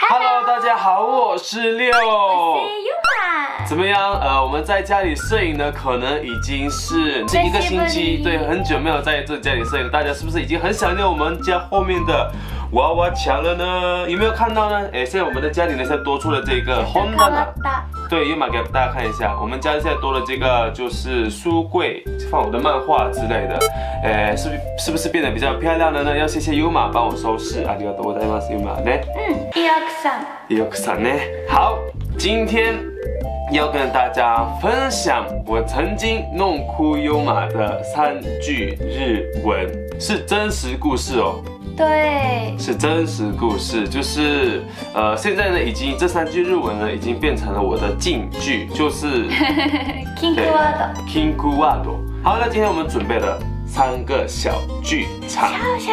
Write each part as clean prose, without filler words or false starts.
Hello， 大家好，我是六。 我是 Yuma。 怎么样？我们在家里摄影呢，可能已经是一个星期，对，很久没有在这家里摄影，大家是不是已经很想念我们家后面的娃娃墙了呢？有没有看到呢？现在我们的家里呢，现在多出了这个 Honda。对，Yuma给大家看一下，我们家现在多了这个就是书柜，放我的漫画之类的。是不是变得比较漂亮了呢？要谢谢 Yuma 帮我收拾，ありがとうございます Yuma 呢。 いい奥さん。 いい奥さん呢。好，今天要跟大家分享我曾经弄哭 Yuma 的3句日文，是真实故事哦。 对， 是真实故事，就是现在呢，已经这3句日文呢，已经变成了我的禁句，就是キンクワード。 キンクワード。好，那今天我们准备了3个小剧场，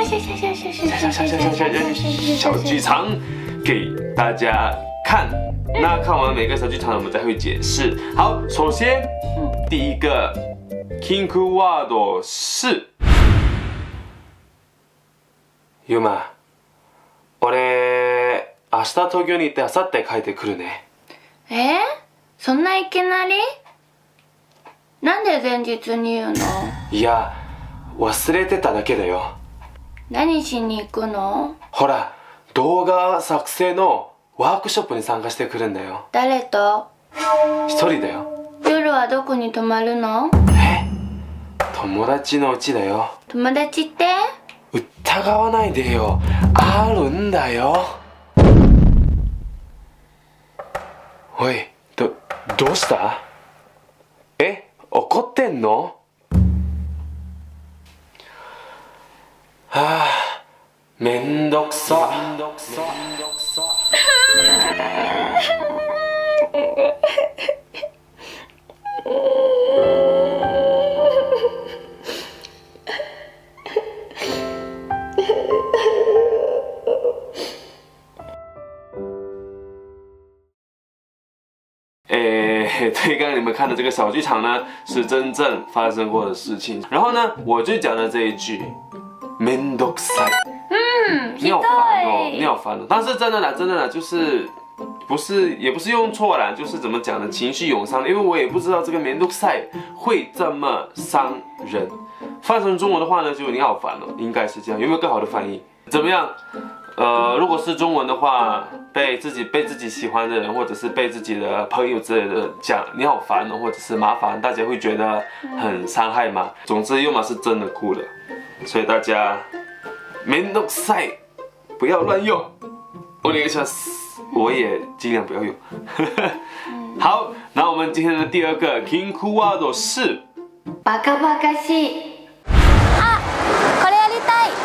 小剧场给大家看。那看完每个小剧场，我们再会解释。好，首先，第一个キンクワード是。ユマ、俺明日東京に行って明後日帰ってくるね。 そんないきなり？なんで前日に言うの？ いや、忘れてただけだよ。 何しに行くの？ ほら、動画作成のワークショップに参加してくるんだよ。 誰と？ 一人だよ。 夜はどこに泊まるの？ 友達の家だよ。 友達って？ 疑わないでよ。あるんだよ。おい、どうした？怒ってんの？はあ、めんどくさ。对，刚刚你们看的这个小剧场呢，是真正发生过的事情。然后呢，我就讲了这一句，めんどくさい。你好烦哦，你好烦哦。但是真的啦，就是也不是用错啦，就是怎么讲呢？情绪涌上，因为我也不知道这个めんどくさい会这么伤人。翻成中文的话呢，就你好烦哦，应该是这样。有没有更好的翻译？怎么样？如果是中文的话，被自己喜欢的人，或者是被自己的朋友之类的讲你好烦哦，或者是麻烦，大家会觉得很伤害吗？总之，Yuma是真的哭了，所以大家めんどくさい不要乱用。お願いします。我也尽量不要用。好，那我们今天的第2个キンクワード是バカバカしい。あ、これやりたい。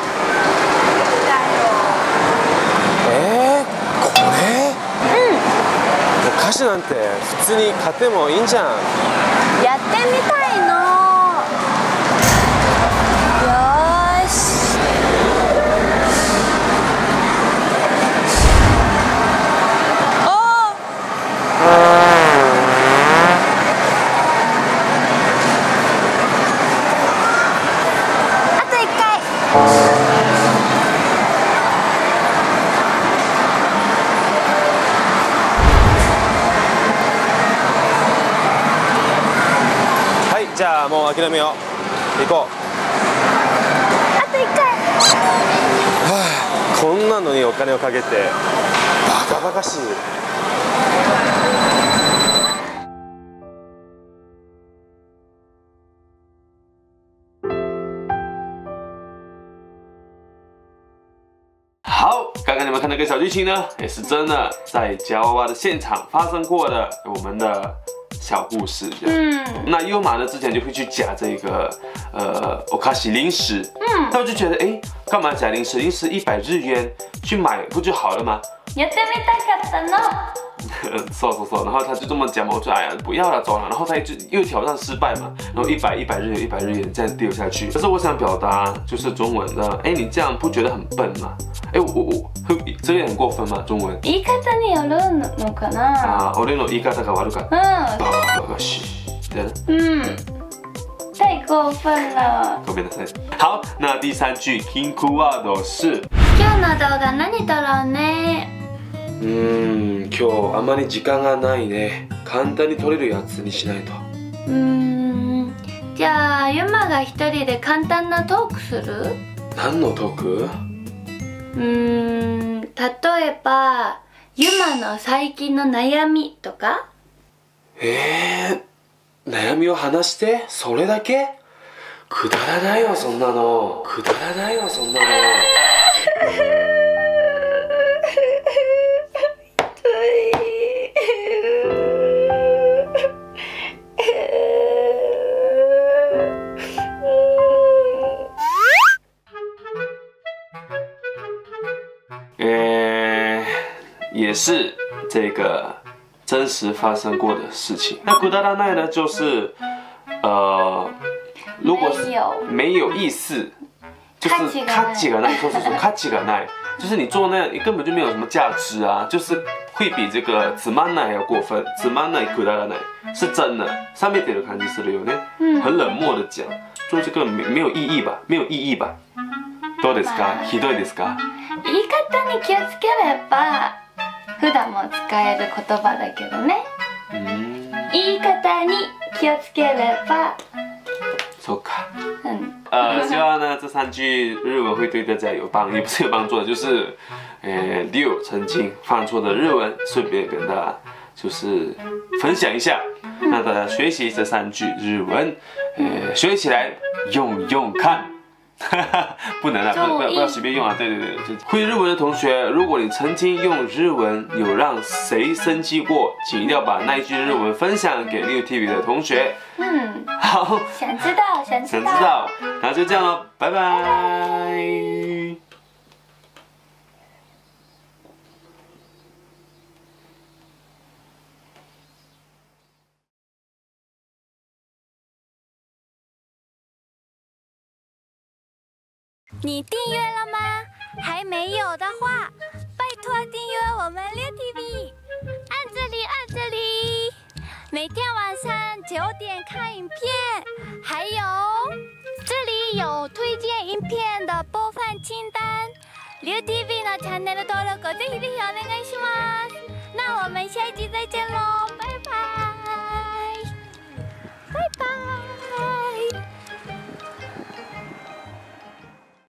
これ？歌詞なんて普通に買ってもいいんじゃん。 やってみたいの。よーし。あと1回。じゃあもう諦めよう。行こう。あと1回。 こんなのにお金をかけてバカバカしい。好，刚刚你们看那个小剧情呢，也是真的在夹娃娃的现场发生过的我们的小故事。那Yuma呢之前就会去夹这个お菓子零食。那我就觉得干嘛夹零食？零食100日元去买不就好了吗？ やってみたかったの。 そう，然后他就这么讲嘛，我就不要了，走了。然后他又挑战失败嘛，然后100日元这样丢下去。可是我想表达就是中文的，你这样不觉得很笨吗？我这个很过分吗？中文？ 言い方によるのかな。 俺の言い方が悪かった。バカバカしい。 太过分了。 ごめんなさい。好，那第3句キンクワード是。 今日の動画何撮ろうね。 今日あまり時間がないね。簡単に取れるやつにしないと。 じゃあユマが一人で簡単なトークする？ 何のトーク？ 例えばユマの最近の悩みとか。 悩みを話して？それだけ？くだらないよそんなの。くだらないよそんなの。也是这个真实发生过的事情。那くだらない呢，就是如果是没有意思，就是価値がない，说価値がない，就是你做那根本就没有什么价值啊，就是会比这个つまんない还要过分。つまんないくだらない是真的，上面点的感じするよね。很冷漠的讲，做这个没有意义吧？没有意义吧？どうですか？ひどいですか？ 言い方に気をつければ普段も使える言葉だけどね。言い方に気をつければ。 そうか。希望呢这3句日文会对大家有帮，也不是有帮助的，就是Liu曾经犯错的日文，顺便跟大家就是分享一下，让大家学习这3句日文，学起来用用看。不能啊，不要随便用啊！对，会日文的同学，如果你曾经用日文有让谁生气过，请一定要把那一句日文分享给Liu TV的同学。好， 想知道， 那就这样咯，拜拜。 你订阅了吗？还没有的话，拜托订阅我们Liu TV，按这里，每天晚上9点看影片，还有这里有推荐影片的播放清单。Liu TVのチャンネル登録をぜひお願いします。那我们下一集再见喽。